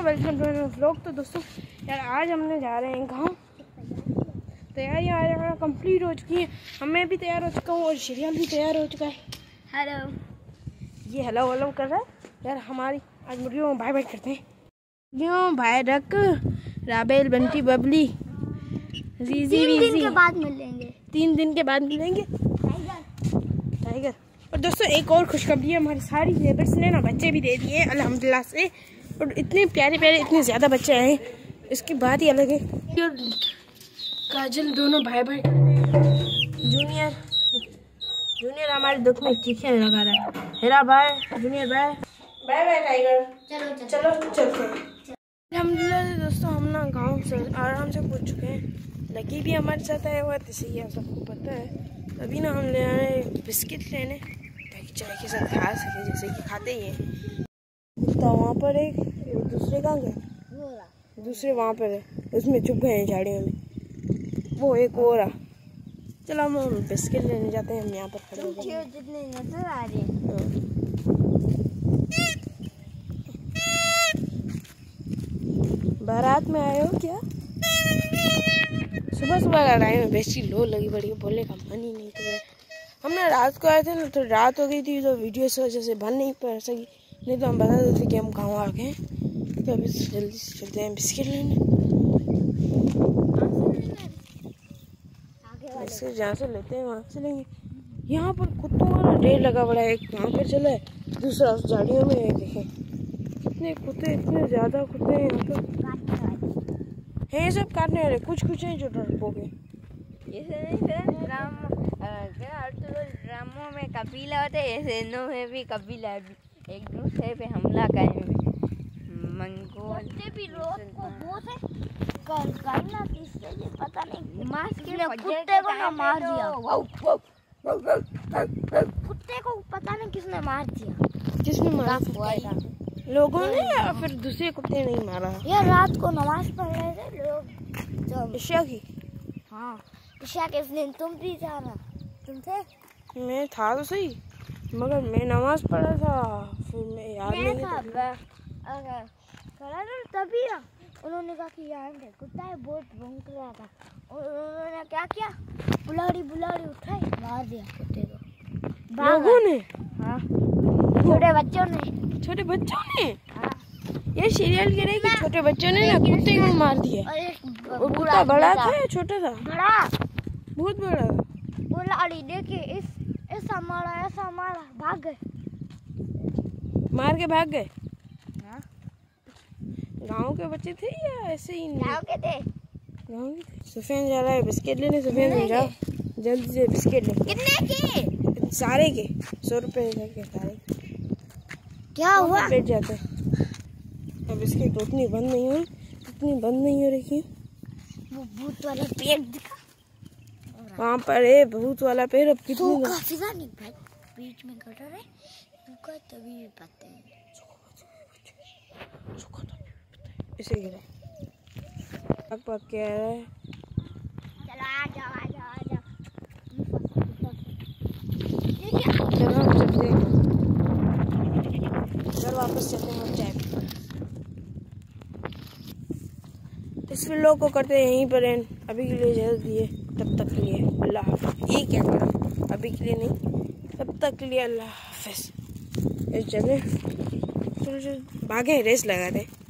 Welcome to my vlog. तो दोस्तों यार आज हमने जा रहे हैं गाँव। तैयारियाँ आज कंप्लीट हो चुकी हैं, मैं भी तैयार हो चुका हूँ और श्रीयाल भी तैयार हो चुका है। हेलो, ये हेलो हेलो कर रहा है यार। हमारी आज मुर्गियों में बाय बाय करते हैं। मुर्गियों बाय रख, राबेल, बंटी, बबली, रीजी, 3 दिन के बाद मिलेंगे। 3 दिन के बाद मिलेंगे टाइगर। और दोस्तों एक और खुशखबरी है, हमारी सारी नेबर्स ने ना बच्चे भी दे दिए अल्हम्दुलिल्लाह से। और इतने प्यारे प्यारे, इतने ज़्यादा बच्चे आए, इसकी बात ही अलग है। और काजल दोनों भाई भाई जूनियर हमारे दुख में चीखें लगा रहा है। हेरा भाई, जूनियर भाई, बाय बाय टाइगर। चलो चलते हैं। अल्हम्दुलिल्लाह से दोस्तों हम ना गाँव से आराम से पहुँच चुके हैं। लकी भी हमारे साथ आया हुआ है, जैसे आप सबको पता है। अभी ना हम ले आए बिस्किट लेने ताकि चाय के साथ खा सके, जैसे कि खाते ही हैं। तो वहाँ पर एक दूसरे कहाँ गए, दूसरे वहाँ पर है, उसमें छुप गए हैं झाड़ियों में। वो एक और आ। चलो हम बिस्किट लेने जाते हैं। हम यहाँ पर खड़े हो गए। जितने नजर आ रहे हैं बारात में आए हो क्या? सुबह सुबह लड़ाई में बेची लो लगी बड़ी, बोलने का मन ही नहीं कर रहा। हमने रात को आए थे ना, तो रात हो गई थी, तो वीडियो से वजह से बन नहीं पा सकी, नहीं तो हम बता देते कि हम गाँव आ गए। तो अभी जल्दी से चलते हैं बिस्किट लेने। बिस्किट जहाँ से लेते हैं वहाँ से लेंगे। यहाँ पर कुत्तों का ना ढेर लगा पड़ा है। एक वहाँ पर चला है, दूसरा उस झाड़ियों में है। देखें कितने कुत्ते, इतने ज़्यादा कुत्ते हैं यहाँ पर। है सब काटने वाले, कुछ हैं जो डरपोक है। ड्रामों में कबीला होते हैं, ऐसे इनों में भी कबीला है। एक दूसरे पे हमला करेंगे। मंगोल भी रोक को बहुत है करना, किसके लिए पता नहीं। मास्क ने कुत्ते को ना मार दिया। कुत्ते को पता नहीं किसने मार दिया। किसने मारा था? लोगों ने या फिर दूसरे कुत्ते नहीं मारा? यार रात को नमाज पढ़ रहे थे लोग, जो ईशा की। हाँ ईशा के दिन तुम भी जाना। तुम थे? मैं था तो सही, मगर मैं नमाज पढ़ा था, फिर मैं याद नहीं था। तभी ना उन्होंने कहा कि यार कुत्ता है, बहुत भौंक रहा था। और उन्होंने क्या किया, बुलाड़ी उठाई, मार दिया कुत्ते को। लोगों ने? हाँ, छोटे बच्चों ने। हाँ। ये सीरियल कह रहे कि छोटे बच्चों ने ना कुत्ते को मार दिया। और कुत्ता बड़ा था या छोटा था? बड़ा, बहुत बड़ा। बुलाड़ी देखिए, ऐसा मारा, भाग गए, मार के भाग गए। गांव के बच्चे थे या ऐसे ही? गांव के थे। सुफियान जा रहा है बिस्किट लेने। सुफियान जाओ जल्दी से बिस्किट ले। कितने के? सारे के 100 रुपए के सारे। क्या हुआ? बैठ जाते अब बिस्किट उतनी बंद नहीं हो रही है। वो भूत वाला पेड़ दिखा वहाँ पर है, भूत वाला पेड़। अब कितनी नहीं भाई, बीच में गटर है, तभी पता है। इसे गिरा पक के आ रहा है। चलो आ जाओ। चलो हम चलते हैं घर, वापस चलते हैं चाय पर। इस वीडियो को करते हैं यहीं पर एंड। अभी के लिए इजाज़त दिए, तब तक के लिए अल्लाह हाफ़िज़। ये क्या करा, अभी के लिए नहीं, तब तक के लिए अल्लाह हाफ़िज़। चले भागे, रेस लगा दे।